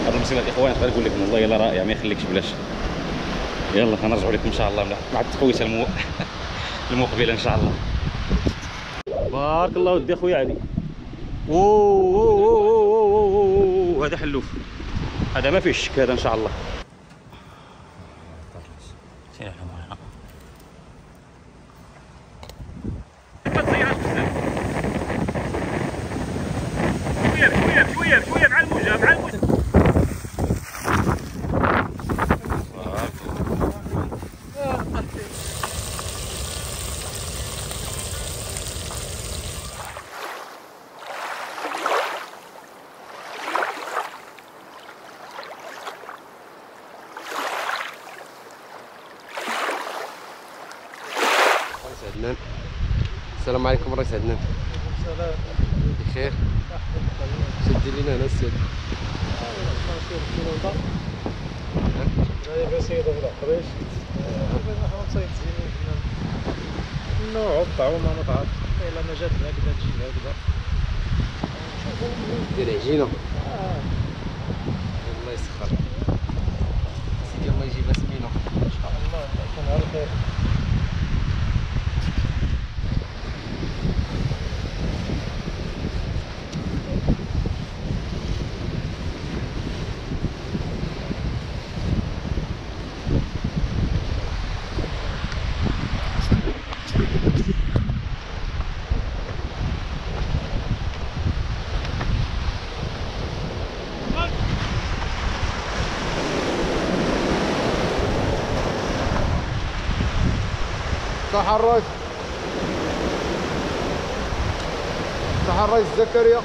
هاد المصيبه الاخوان غير نقول لكم والله الا رائع ما يخليكش بلاش. يلا غنرجعوا لكم ان شاء الله مع التقويته المقبله ان شاء الله. بارك الله ودي اخويا علي. اوه هذا حلوف، هذا ما فيه شك هذا ان شاء الله. شويه مع الموجه مع الموجه. عدنان، السلام عليكم رئيس عدنان. السلام. بخير؟ شدي لينا هنا السيد. هذه بسيطة في العقريش. نصيد زين النوع الطعوم ما تعرف إلا ما جات هكذا تجي هكذا. دير عجينة. الله يسخر. سيدي الله يجيبها سمينة. إن شاء الله يكون على خير. تحرك تحرك زكريا.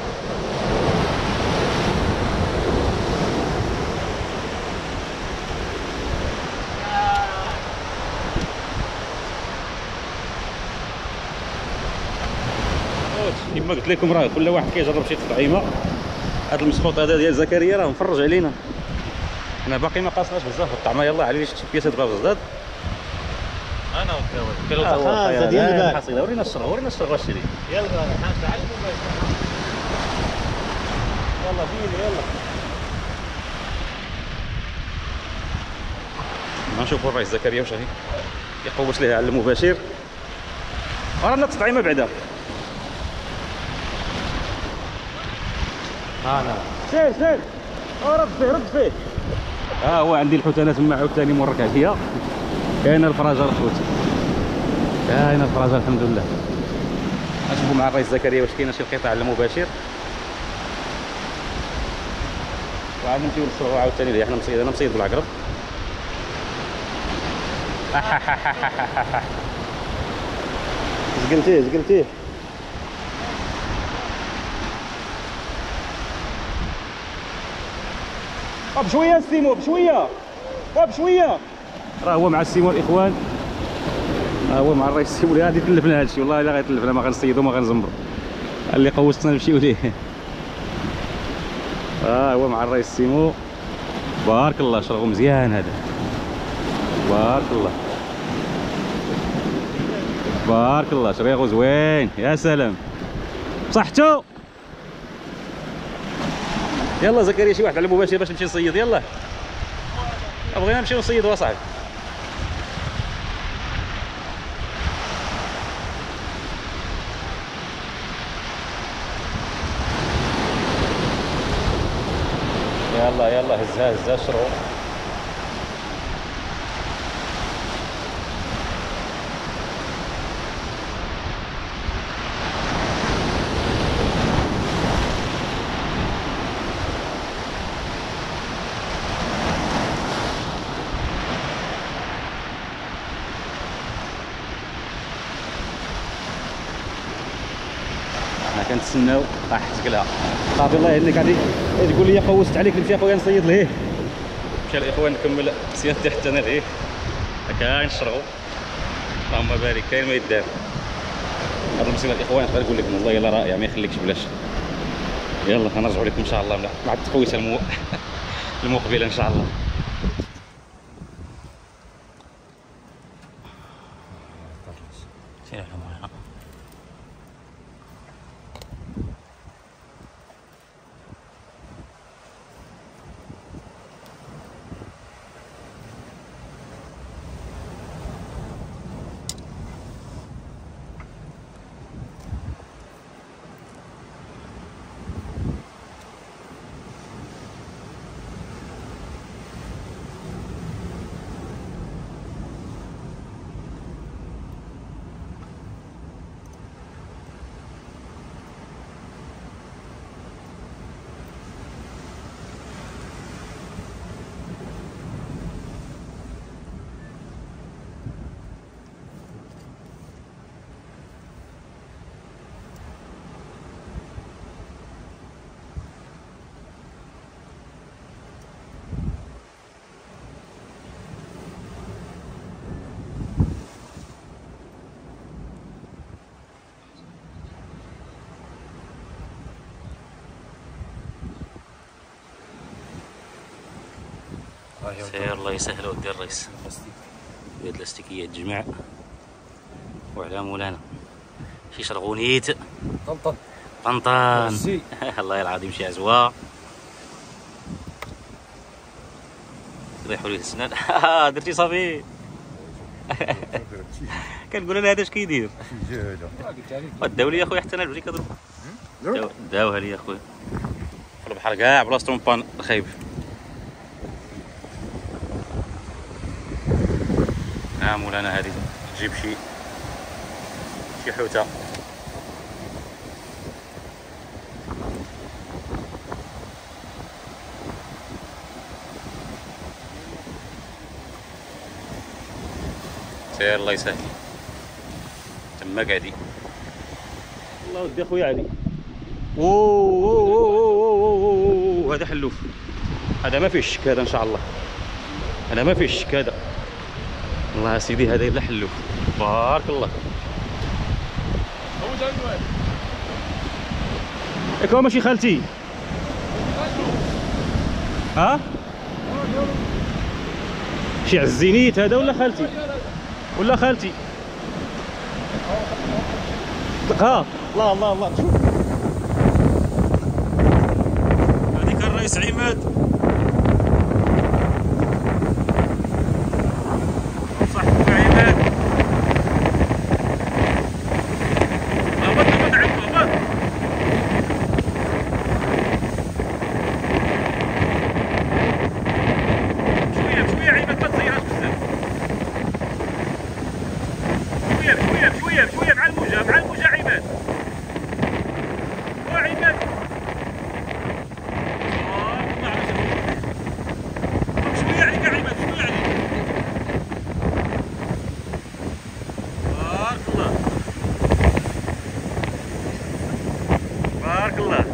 كما قلت لكم راه كل واحد كيجرب شي تطعيمه. هذا المسخوط هذا ديال زكريا راه مفرج علينا، حنا باقي ما قاصناش بزاف الطعمه. يلاه علي شتي بياسه تبغى بزاف. انا وكاوي ديال البال حصيله. ورينا الشرغه ورينا الشرغه الشري. يلا حاسه على المباشر. يلا فيني يلا. ما نشوفوا الرئيس زكريا واش هي يقوس ليه على المباشر. رانا التطعيمه بعدا. سير سير رد فيه رد فيه. هو عندي الحوت انا تما عاوتاني مورك عليا. كاينه الفراجه الخوت، كاينه الفراجه الحمد لله. نشوفوا مع الرئيس زكريا واش كاينه شي قطع على المباشر وعاد نمشيو للصغر عاوتاني ليه. حنا مصيد، انا مصيد بالعقرب. زقلتيه بشويه السيمو بشويه بشويه. راه هو مع السيمو الاخوان، هو مع الرئيس السيمو اللي غادي يتلفنا هادشي. والله الا غيتلفنا ما غنصيدو ما غنزمرو. اللي قوستنا نمشيو ليه. هو مع الرئيس السيمو. بارك الله شرغو مزيان هذا. بارك الله بارك الله شريغو زوين. يا سلام بصحتو. يلا زكريا شي واحد على المباشر باش نمشي نصيد. يلا بغينا نمشيو نصيدو اصاحبي. يلا هزها الشرغو. حنا كنتسناو راح تسقلها صافي. الله يهنيك غادي تقول لي قوست عليك نمشي اخويا نصيد ليه. مشى الاخوان نكمل صيادتي حتى انا ليه. كاين الشرغو اللهم بارك كاين ما يدار. هاد المصيبه الاخوان غير نقول لكم والله الا رائع ما يخليكش بلاش. يلا غنرجعوا لكم ان شاء الله مع التقويته المقبله ان شاء الله. سير الله يسهل ودي الرئيس. هاد اللاستيكيه تجمع وعلى مولانا شي شرغونيت طنطان. الله العظيم شي عزوه. ريحوا ليه السنان. درتي صافي. كنقول انا هذا اش كيدير. داو لي اخويا حتى انا البري كضرب. داوها لي اخويا في البحر كاع بلاصتو مبان خايب. مولانا هذه تجيب شي حوته. سير الله يسهل. تما قاعدين. الله ودي اخويا علي. اوه هذا حلوف. هذا ما فيش شك هذا ان شاء الله. هذا ما فيش شك هذا. الله يا سيدي هذا الا حلوف. بارك الله. ياك هو ماشي خالتي. ها؟ شي عزينيت هذا ولا خالتي؟ ولا خالتي؟ ها الله الله الله. هذيك الرئيس عماد. صاحبك عماد. هبط هبط عمو هبط. شوية بشوية عماد ما تزيرهاش بزاف. شوية مع الموجة عماد. وعماد. شوية عليك يا عماد شوية عليك. بارك الله. بارك الله.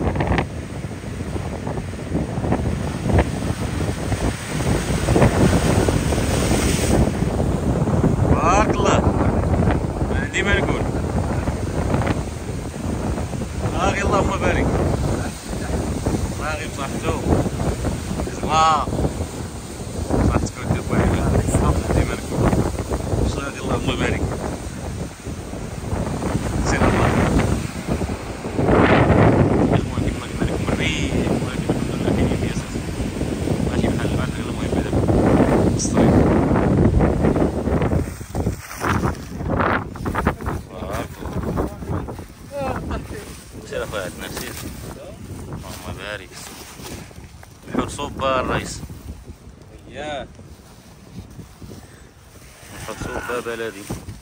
بارك الله. عندي ما نقول. باغي اللهم بارك. باغي بصحتو. زوا. صحتك ودي خويا عندي ما نقول. باغي اللهم بارك. سير الله. اخوان كما قلنا لكم الريح ولكن الحمد لله كاينين في اساس. ماشي بحال البحر المهم هذا الصريح. سير اخويا عندنا سير. اللهم بارك. بحور صوبة الرئيس. اياه. بحور صوبة بلدي.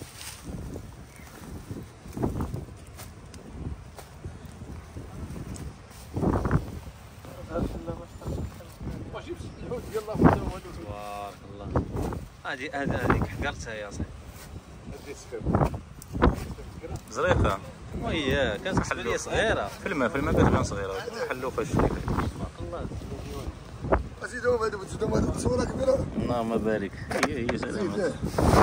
تبارك الله. هذيك حقرتها يا صاحبي. زريقة. وياه كانت تحسب لي صغيرة. في الماء كتبان صغيرة. حلوفة شوية. الله. زيدهم هذو تزيدهم هذو تصويرة كبيرة. اللهم بارك. هي سلامات. بارك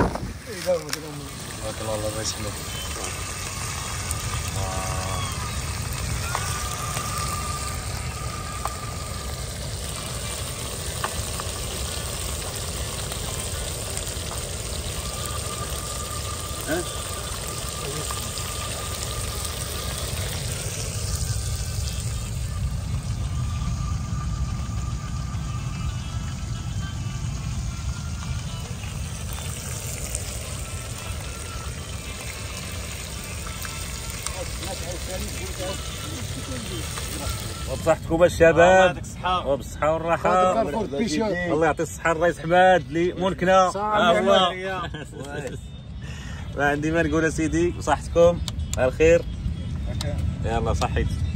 الله الله يسلمك. وبصحتكم الشباب وبالصحة والراحة. الله يعطي الصحة الرئيس حماد اللي ملكنا. الله ما عندي ما نقول اسيدي. بصحتكم على الخير. يلا صحيت.